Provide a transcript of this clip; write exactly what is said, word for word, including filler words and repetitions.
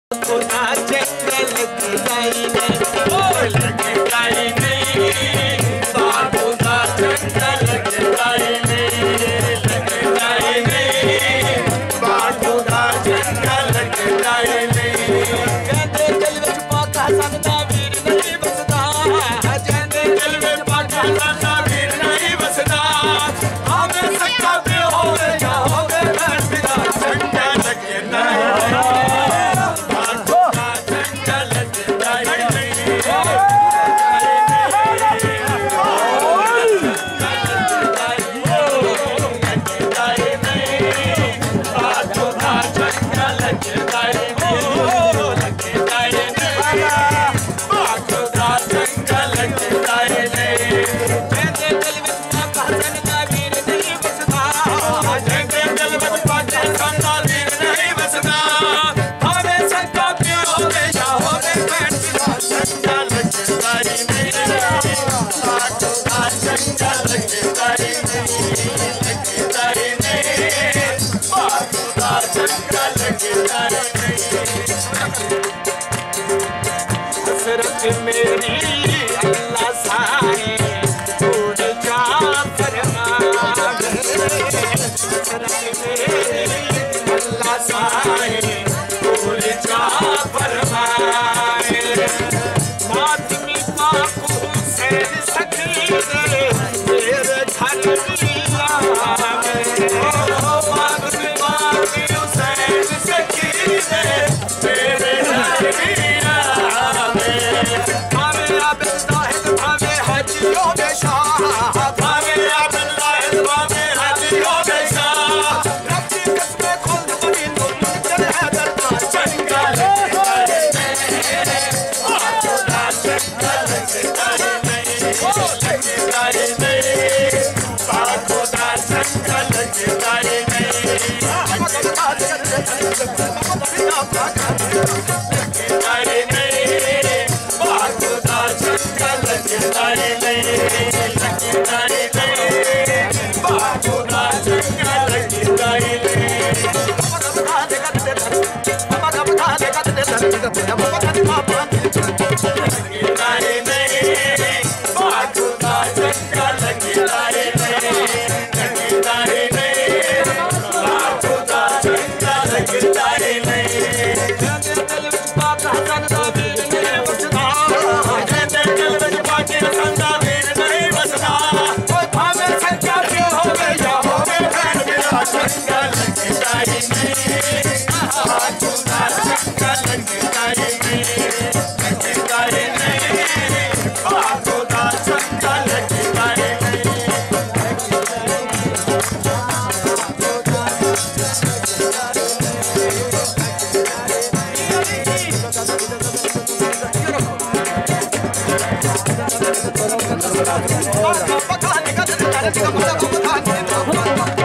खुदा जंगल की लाई नहीं, ओ लग लाई नहीं, खुदा जंगल की लाई नहीं, लग लाई नहीं, खुदा जंगल की लाई नहीं। कहते दिल विच पाका संदा वीर नहीं बसदा, कहते दिल विच पाका संदा वीर नहीं बसदा। हमें सच्चा पे होवे या होवे बैठदा जंगल के नहीं। हसरत मेरी अल्लाह साए उड़ जा फरमाए, हसरत मेरी अल्लाह साए उड़ जा फरमाए। मातमी पाक हुसैन सखी दे मेरे घर मिला में, मातमी पाक हुसैन सखी दे मेरे घर मिला में। भावे आबिद जाहिद भावे हाजियों बेशाह, भावे आबिद जाहिद भावे हाजियों बेशाह। रब की कसमें खुद बनी तो चल है दरबार जंगल खुदा जंगल नहीं, ओ लगता नहीं, खुदा जंगल नहीं। Come on, come on, come on, come on.